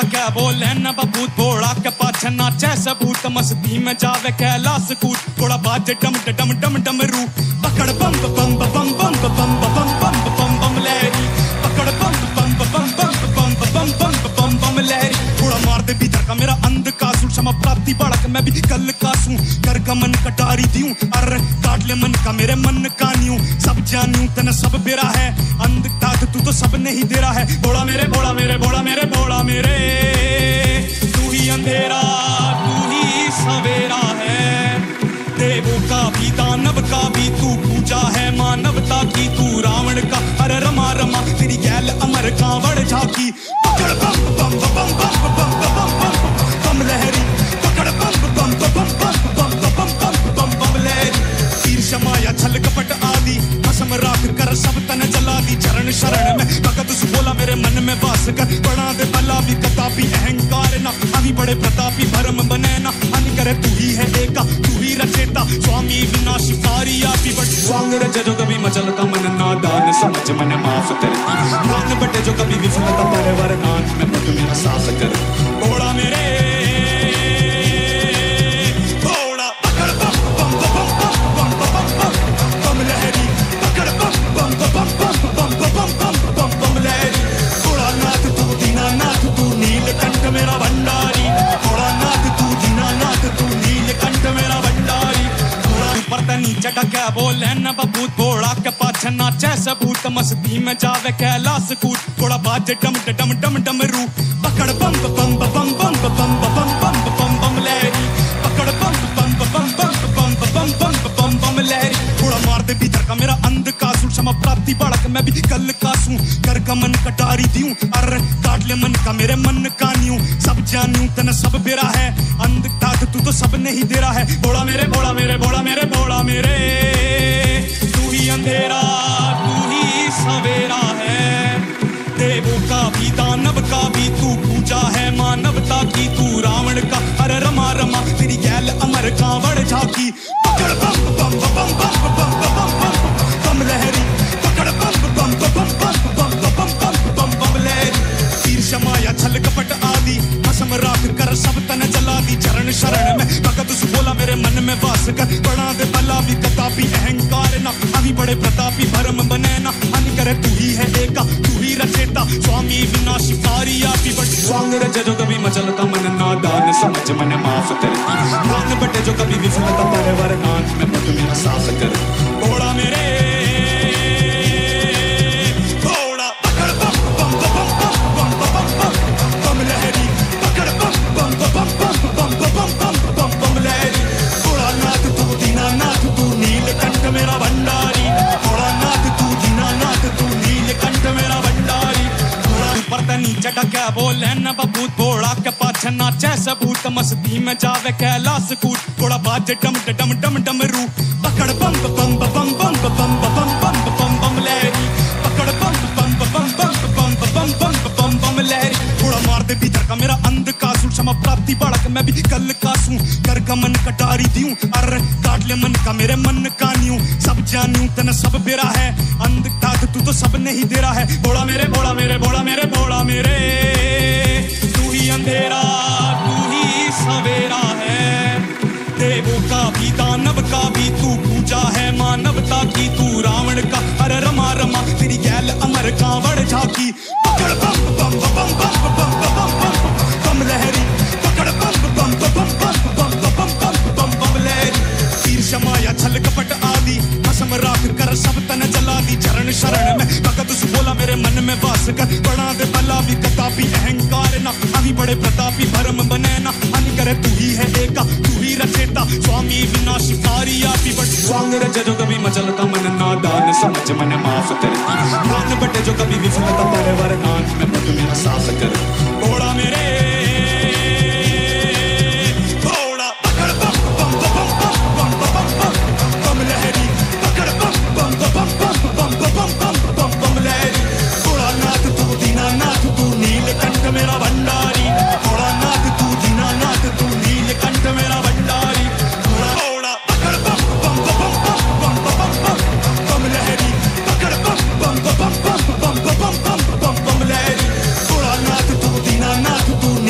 क्या बोले न बबूत थोड़ा के पाछे नाचे सबूत मस्ती में जावे कैलाश कूट थोड़ा बाजे डम डम डम डम रू पकड़ बम बम बम बम बम बम बम बम बम बम लहरी पकड़ बम बम बम बम बम बम बम बम बम लहरी थोड़ा मार दे भीतर का मेरा अंध कासू क्षमा प्राप्ति बढ़क मैं भी कल कासू कर का मन कटारी दियूं अरे काट ले मन का मेरे मन कानियूं सब जानूं तने सब बेरा है अंध तात तू तो सब नहीं दे रहा है बोला मेरे बोला मेरे बोला मेरे बोला मेरे तू ही अंधेरा तू ही सवेरा है देवों का भी दानव का भी तू पूजा है मानवता की तू रावण का अरे रमा रमा तेरी गैल अमर कांवड़ झाकी पकड़ बम बम बम बम बम बम बम बम लहरी पकड़ बम बम बम बम बम बम बम बम लहरी तीर शमाया छल कपट आदि भस्म राख कर सब तन जला दी चरण शरण में भगत सु बोला मेरे मन में वास कर बना दे भला भी कतापी अहंकार ना अभी बड़े प्रतापी भरम बने ना अन करे तू ही है एका तू ही रचेता स्वामी विनाशी कारी आपी बट स्वांग रज जो कभी मचलता मन नादान समझ मन माफ कर नान बटे जो कभी विफलता परवर नाथ में मत मेरा साथ कर बोला मेरे बोला पकड़ बम बम बम बम बम बम बम लहरी पकड़ बम बम बम बम बम बम बम बम लहरी बोला नाथ तू दीनानाथ तू नीलकंठ मेरा भंडारी बोला नाथ तू दीनानाथ तू नीलकंठ मेरा भंडारी पर्दा नीचे का क्या बोले न बबूत थोड़ा के पाछे नाचे सबूत मस्ती में जावे कैलाश कूट थोड़ा बाजे डम डम डम डम रू पकड़ बम बम बम बम बम बम बम बम लहरी पकड़ बम बम बम बम बम बम बम लहरी थोड़ा मार दे भीतर का मेरा अंध कासू क्षमा प्राप्ति बढ़क मैं भी कल कासू कर का मन कटारी दियूं अरे काट ले मन का मेरे मन कानियूं सब जानूं तने सब बेरा है अंध तात तू तो सब नहीं दे रहा है बोला मेरे बोला मेरे बोला मेरे बोला मेरे तू ही अंधेरा तू ही सवेरा है देवों का भी दानव का भी तू पूजा है मानवता की तू रावण का अरे रमा रमा तेरी गैल अमर कांवड़ झाकी पकड़ बम बम बम बम बम बम बम लहरी पकड़ बम बम बम बम बम बम लहरी तीर शमाया छल कपट आदि भस्म राख कर सब तन जला दी चरण शरण में भगत सु बोला मेरे मन में वास कर बना दे भला भी कतापी अहंकार ना अभी बड़े प्रतापी भरम बने ना अन करे तू ही है एका तू ही रचेता स्वामी विनाशी कारी आपी बट स्वांग रज जो कभी मचलता मन नादान समझ मन माफ कर नान बटे जो कभी विफलता परवर नाथ में मत मेरा साथ कर बोला मेरे बोला पकड़ बम बम बम बम बम बम लहरी पकड़ बम बम बम बम बम लहरी बोला नाथ तू दीनानाथ तू नीलकंठ मेरा भंडारी बोला नाथ तू दीनानाथ तू नीलकंठ मेरा भंडारी पर्दा नीचे का क्या बोले न बबूत थोड़ा के पाछे नाचे सबूत मस्ती में जावे कैलाश कूट थोड़ा बाजे डम डम डम डम रू पकड़ बम बम बम बम बम बम बम लहरी पकड़ बम बम बम बम बम लहरी थोड़ा मार दे भीतर का मेरा अंध कासू क्षमा प्राप्ति बढ़क मैं भी कल कासू कर का मन कटारी दियूं अरे काट ले मन का मेरे मन कानियूं सब जानूं तने सब बेरा है अंध तात तू तो सब नहीं दे रहा है बोला मेरे बोला मेरे बोला मेरे बोला मेरे तू ही अंधेरा तू ही सवेरा है देवों का भी दानव का भी तू पूजा है मानवता की तू रावण का अरे रमा रमा तेरी गैल अमर कांवड़ झाकी पकड़ बम बम बम बम बम बम लहरी पकड़ बम बम बम बम लहरी तीर शमाया छल कपट आदि भस्म राख कर सब तन जला दी चरण शरण में भगत सु बोला मेरे मन में वास कर बना दे भला भी कतापी अहंकार ना अभी बड़े प्रतापी भरम बने ना अन करे तू ही है एका तू ही रचेता स्वामी विनाशी कारी आपी बट स्वांग रज जो कभी मचलता मन नादान समझ मन माफ कर नान बटे जो कभी विफलता परवर नाथ में मत मेरा साथ कर बोला मेरे बोला पकड़ बम बम बम बम लहरी पकड़ बम बम बम लहरी बोला नाथ तू दीनानाथ तू नीलकंठ मेरा भंडारी बोला नाथ तू दीनानाथ तू नीलकंठ मेरा भंडारी बोला पकड़ बम बम लहरी पकड़ बम लहरी बोला नाथ तू दीनानाथ तू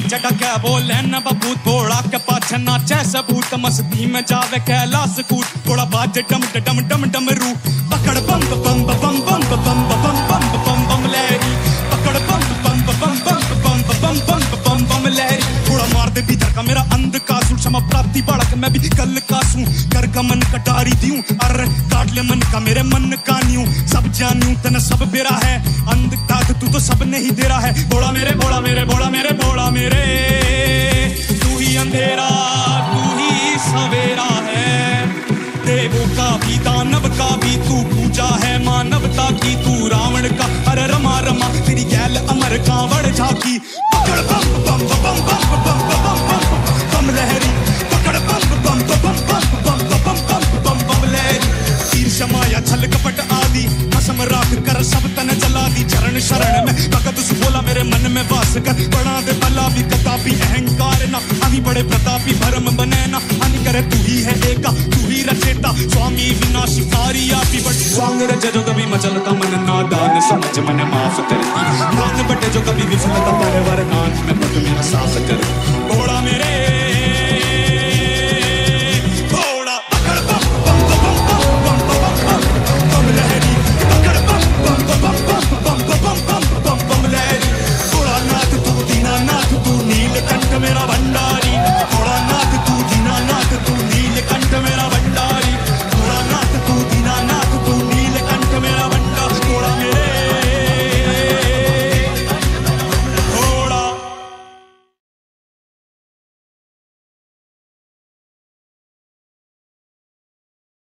चटा क्या बोले न बबूत भोड़ा के पाछे नाचे सबूत मस्ती में जावे कैलाश कूट थोड़ा बाजे डम डम डम डम रू पकड़ बम बम बम बम बम बम बम बम बम लहरी पकड़ बम बम बम बम बम बम बम बम बम लहरी थोड़ा मार दे भीतर का मेरा अंधकार क्षमा प्राप्ति बालक मैं भी कल का सूं कर का मन कटारी दियूं अरे काट ले मन का मेरे मन का न्यू सब जानूं तना सब बेरा है अंधकार तू तो सब नहीं दे रहा है बोला मेरे बोला मेरे बोला मेरे बोला मेरे तू ही अंधेरा तू ही सवेरा है देवों का भी दानव का भी तू पूजा है मानवता की तू रावण का अरे रमा रमा तेरी गैल अमर कांवड़ झाकी पकड़ बम बम बम बम बम बम बम बम लहरी पकड़ बम बम बम बम बम बम बम बम बम लहरी तीर शमाया छल कपट आदि कसम राख कर सब तन जला दी चरण शरण में भगत सु बोला मेरे मन में वास कर बना दे भला भी कतापी अहंकार ना अभी बड़े प्रतापी भरम बने ना हानि करे तू ही है एका तू ही रचेता स्वामी विनाशिकारी आपी बट स्वांग रज जो कभी मचलता मन नादान समझ मन माफ करती नान बटे जो कभी विफलता पर वरदान